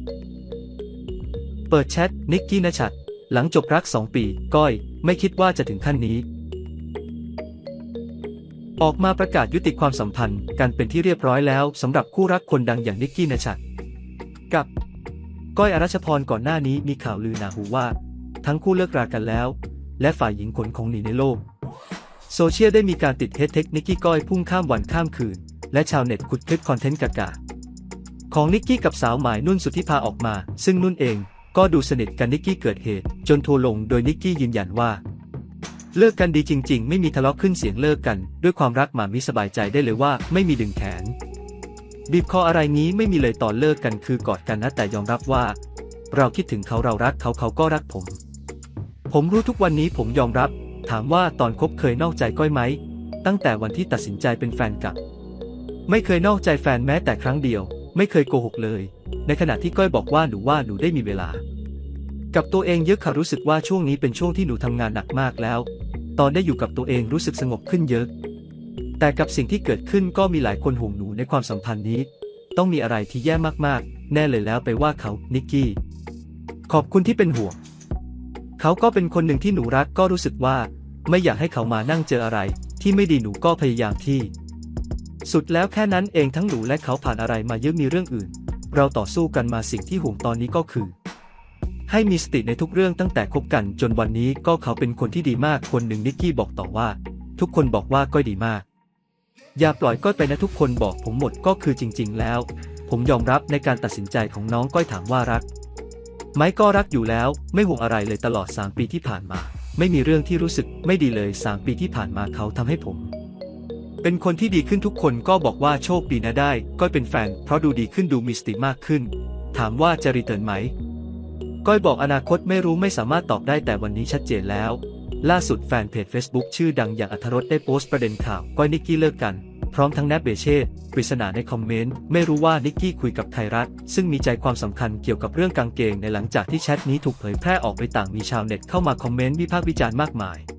เปิดแชทนิกกี้ณชัดหลังจบรัก2 ปีก้อยไม่คิดว่าจะถึงขั้นนี้ออกมาประกาศยุติความสัมพันธ์กันเป็นที่เรียบร้อยแล้วสำหรับคู่รักคนดังอย่างนิกกี้ณชัดกับก้อยอรัชพรก่อนหน้านี้มีข่าวลือหนาหูว่าทั้งคู่เลิกรากันแล้วและฝ่ายหญิงขนของหนีในโลกโซเชียลได้มีการติดเทคนิกกี้ก้อยพุ่งข้ามวันข้ามคืนและชาวเน็ตขุดคลิปคอนเทนต์กากาของนิกกี้กับสาวหมายนุ่นสุทธิภาออกมาซึ่งนุ่นเองก็ดูสนิทกันนิกกี้เกิดเหตุจนทัวร์ลงโดยนิกกี้ยืนยันว่าเลิกกันดีจริงๆไม่มีทะเลาะขึ้นเสียงเลิกกันด้วยความรักหมามิสบายใจได้เลยว่าไม่มีดึงแขนบีบคออะไรงี้ไม่มีเลยตอนเลิกกันคือกอดกันนะแต่ยอมรับว่าเราคิดถึงเขาเรารักเขาเขาก็รักผมรู้ทุกวันนี้ผมยอมรับถามว่าตอนคบเคยนอกใจก้อยไหมตั้งแต่วันที่ตัดสินใจเป็นแฟนกับไม่เคยนอกใจแฟนแม้แต่ครั้งเดียวไม่เคยโกหกเลยในขณะที่ก้อยบอกว่าหนูได้มีเวลากับตัวเองเยอะค่ะรู้สึกว่าช่วงนี้เป็นช่วงที่หนูทำงานหนักมากแล้วตอนได้อยู่กับตัวเองรู้สึกสงบขึ้นเยอะแต่กับสิ่งที่เกิดขึ้นก็มีหลายคนห่วงหนูในความสัมพันธ์นี้ต้องมีอะไรที่แย่มากๆแน่เลยแล้วไปว่าเขานิกกี้ขอบคุณที่เป็นห่วงเขาก็เป็นคนหนึ่งที่หนูรักก็รู้สึกว่าไม่อยากให้เขามานั่งเจออะไรที่ไม่ดีหนูก็พยายามที่สุดแล้วแค่นั้นเองทั้งหนูและเขาผ่านอะไรมาเยอะมีเรื่องอื่นเราต่อสู้กันมาสิ่งที่ห่วงตอนนี้ก็คือให้มีสติในทุกเรื่องตั้งแต่คบกันจนวันนี้ก็เขาเป็นคนที่ดีมากคนหนึ่งนิกกี้บอกต่อว่าทุกคนบอกว่าก้อยดีมากอย่าปล่อยก้อยไปนะทุกคนบอกผมหมดก็คือจริงๆแล้วผมยอมรับในการตัดสินใจของน้องก้อยถามว่ารักไหมก็รักอยู่แล้วไม่ห่วงอะไรเลยตลอด3 ปีที่ผ่านมาไม่มีเรื่องที่รู้สึกไม่ดีเลย3 ปีที่ผ่านมาเขาทำให้ผมเป็นคนที่ดีขึ้นทุกคนก็บอกว่าโชคดีนะได้ก้อยเป็นแฟนเพราะดูดีขึ้นดูมีสติมากขึ้นถามว่าจะรีเทิร์นไหมก้อยบอกอนาคตไม่รู้ไม่สามารถตอบได้แต่วันนี้ชัดเจนแล้วล่าสุดแฟนเพจ Facebook ชื่อดังอย่างอรรถรสได้โพสต์ประเด็นข่าวก้อยนิกกี้เลิกกันพร้อมทั้งแนบเบเช่ปริศนาในคอมเมนต์ไม่รู้ว่านิกกี้คุยกับไทยรัฐซึ่งมีใจความสำคัญเกี่ยวกับเรื่องกางเกงในหลังจากที่แชทนี้ถูกเผยแพร่ออกไปต่างมีชาวเน็ตเข้ามาคอมเมนต์วิพากษ์วิจารณ์มากมาย